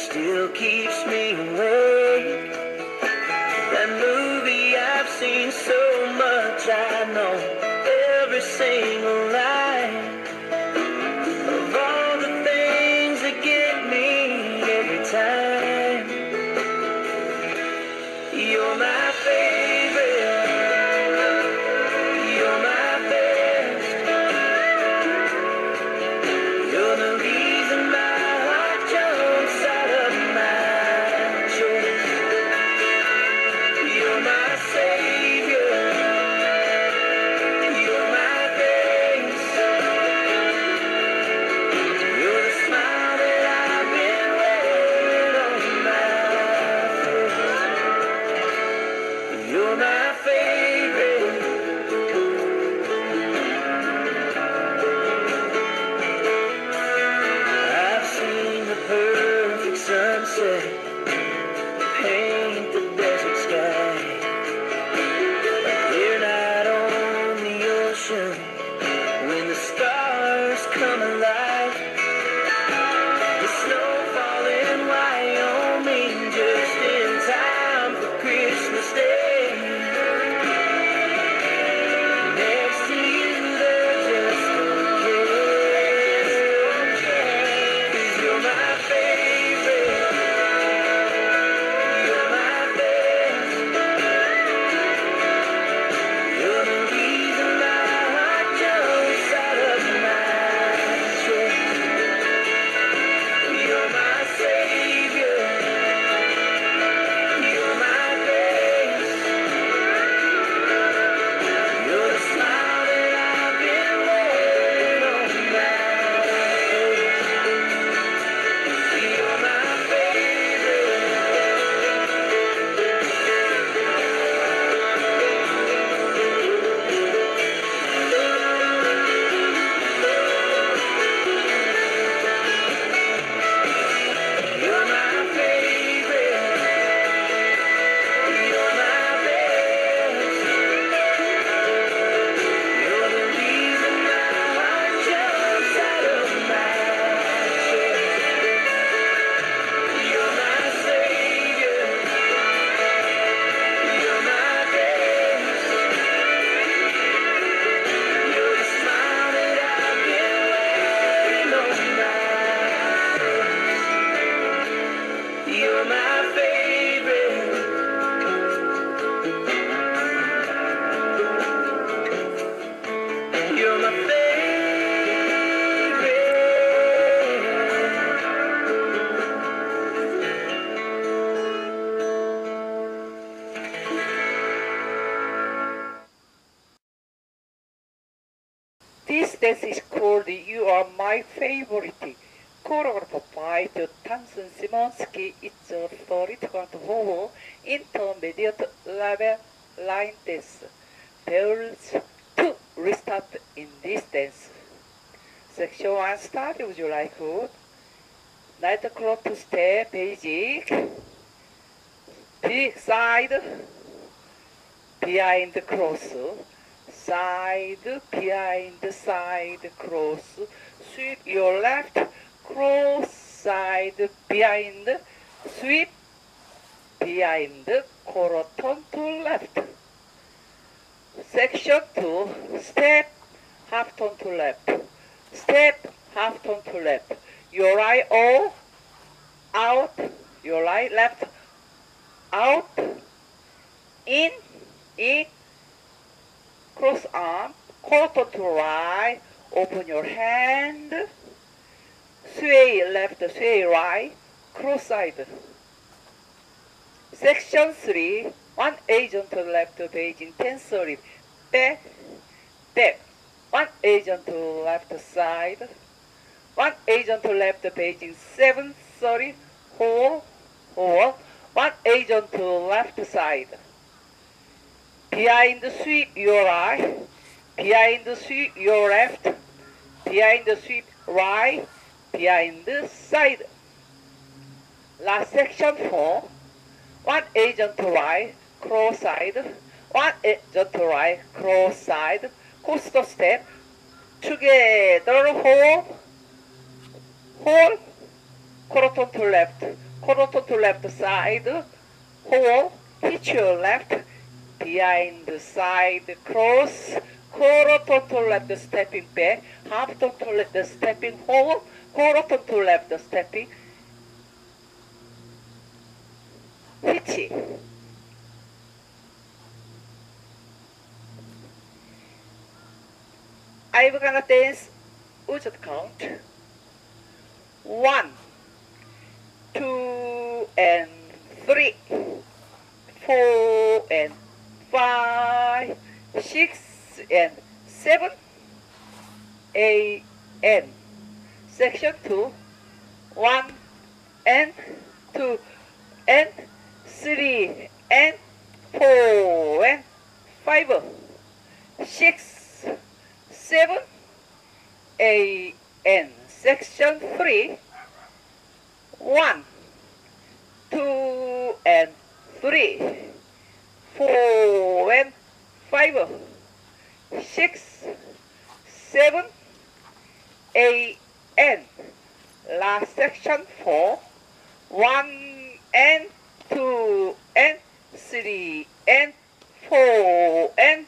still keeps me awake. That movie I've seen so much, I know every single line of all the things that get me every time. You're my favorite, you're my best, you're the reason my heart jumps out of my chest. You're my savior, you're my grace, you're the smile that I've been wearing on my face. You're my favorite. I've seen the perfect sunset paint the desert sky. We're not on the ocean when the stars come alive. The snow falling in Wyoming just in time for Christmas Day. Next to you, they're just okay. 'Cause you're my favorite, you're my best, you're the reason my heart jumps out of my chest. You're my savior, you're my grace, you're the smile that I've been wearing on my face. You're my favorite. You're my favorite, you're my best, you're the reason my heart jumps out of my chest. You're my savior, you're my grace, you're the smile that I've been wearing on my face. You're my favorite. You're my favorite. This dance is called You Are My Favorite. Choreographed by Thompson Szymanski. It's a 30-second forward intermediate level line dance. There's 2 restart in this dance. Section 1 start, would you like it? Nightclub step, basic. Big side, behind cross. Side, behind, side, cross. Sweep your left, cross, side, behind, sweep, behind, quarter turn to left. Section 2, step, half turn to left. Step, half turn to left. Your right, all, out, your right, left, out, in, cross arm, quarter to right, open your hand, sway left, sway right, cross side. Section 3, 1 agent to left, Beijing 10-30, back, back, 1 agent to left side, 1 agent to left, Beijing 7-30, hold, 1 agent to left side. Behind sweep your right, behind sweep your left, behind sweep right, behind side. Last section 4, 1 agent to right, cross side, 1 agent to right, cross side, coaster step, together, hold, quarter turn to left, Corotto to left side, hold, hit your left, behind the side, cross, corotto to left stepping back, half turn to left stepping hold, corotto to left stepping, hit. I'm gonna dance with the count. 1, 2, and 3, 4, and 5, 6, and 7, 8, and section 2, 1, and 2, and 3, and 4, and 5, 6, 7, 8, and section 3, 1, 2, and 3, 4, and 5, 6, 7, 8, and last section 4, 1, and 2, and 3, and 4, and